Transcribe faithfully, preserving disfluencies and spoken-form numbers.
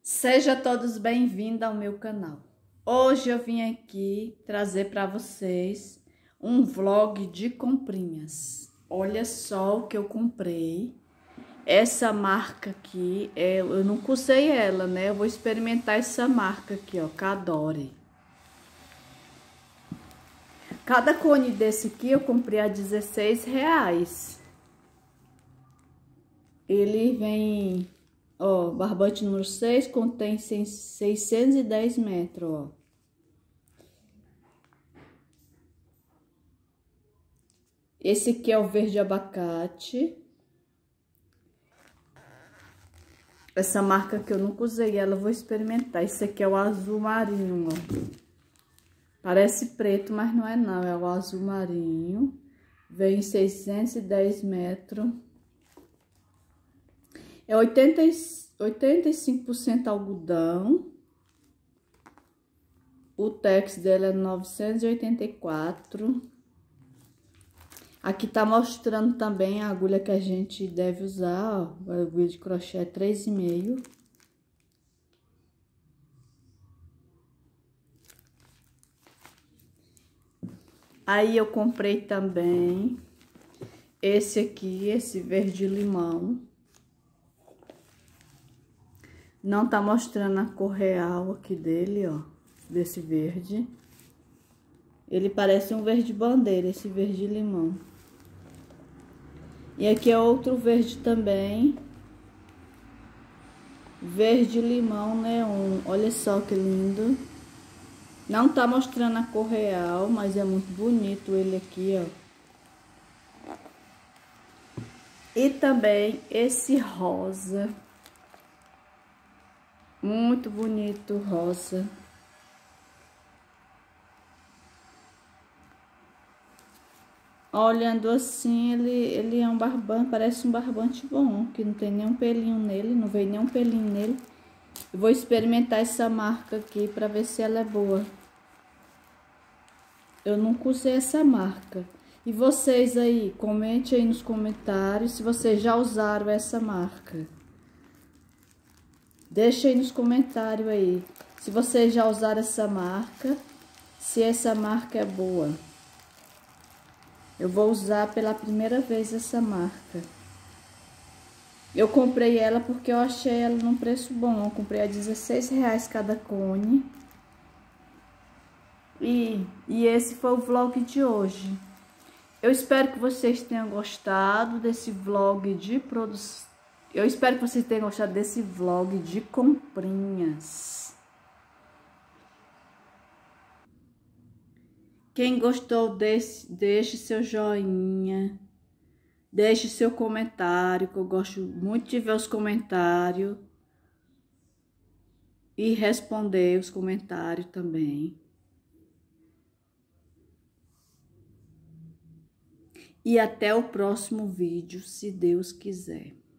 Sejam todos bem-vindos ao meu canal. Hoje eu vim aqui trazer para vocês um vlog de comprinhas. Olha só o que eu comprei. Essa marca aqui, é, eu nunca usei ela, né? Eu vou experimentar essa marca aqui, ó, Cadore. Cada cone desse aqui eu comprei a dezesseis reais. Ele vem... Ó, barbante número seis contém seiscentos e dez metros, ó. Esse aqui é o verde abacate. Essa marca que eu nunca usei, ela eu vou experimentar. Esse aqui é o azul marinho, ó. Parece preto, mas não é não, é o azul marinho. Vem seiscentos e dez metros. É oitenta e cinco por cento algodão. O tex dela é novecentos e oitenta e quatro. Aqui tá mostrando também a agulha que a gente deve usar, ó. A agulha de crochê é três e meio. Aí eu comprei também esse aqui, esse verde limão. Não tá mostrando a cor real aqui dele, ó, desse verde. Ele parece um verde bandeira, esse verde limão. E aqui é outro verde também. Verde limão neon. Olha só que lindo. Não tá mostrando a cor real, mas é muito bonito ele aqui, ó. E também esse rosa. Muito bonito, rosa. Olhando assim, ele, ele é um barbante, parece um barbante bom, que não tem nenhum pelinho nele, não veio nenhum pelinho nele. Eu vou experimentar essa marca aqui para ver se ela é boa. Eu nunca usei essa marca. E vocês aí, comente aí nos comentários se vocês já usaram essa marca. Deixa aí nos comentários aí, se vocês já usaram essa marca, se essa marca é boa. Eu vou usar pela primeira vez essa marca. Eu comprei ela porque eu achei ela num preço bom. Eu comprei a dezesseis reais cada cone. E, e esse foi o vlog de hoje. Eu espero que vocês tenham gostado desse vlog de produção. Eu espero que vocês tenham gostado desse vlog de comprinhas. Quem gostou, desse, deixe seu joinha. Deixe seu comentário, que eu gosto muito de ver os comentários. E responder os comentários também. E até o próximo vídeo, se Deus quiser.